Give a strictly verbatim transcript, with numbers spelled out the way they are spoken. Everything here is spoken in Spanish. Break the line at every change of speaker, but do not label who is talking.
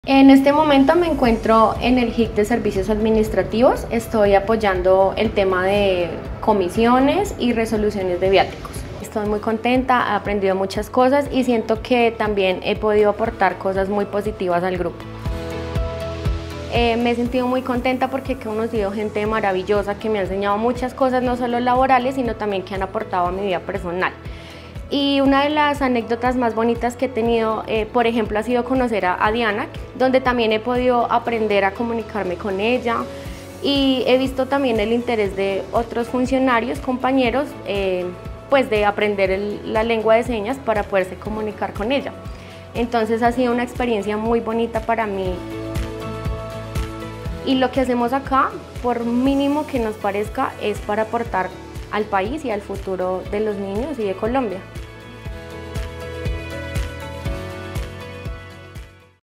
En este momento me encuentro en el H I C de Servicios Administrativos. Estoy apoyando el tema de comisiones y resoluciones de viáticos. Estoy muy contenta, he aprendido muchas cosas y siento que también he podido aportar cosas muy positivas al grupo. Eh, me he sentido muy contenta porque he conocido gente maravillosa que me ha enseñado muchas cosas, no solo laborales, sino también que han aportado a mi vida personal. Y una de las anécdotas más bonitas que he tenido, eh, por ejemplo, ha sido conocer a, a Diana, donde también he podido aprender a comunicarme con ella y he visto también el interés de otros funcionarios, compañeros, eh, pues de aprender el, la lengua de señas para poderse comunicar con ella. Entonces ha sido una experiencia muy bonita para mí. Y lo que hacemos acá, por mínimo que nos parezca, es para aportar al país y al futuro de los niños y de Colombia.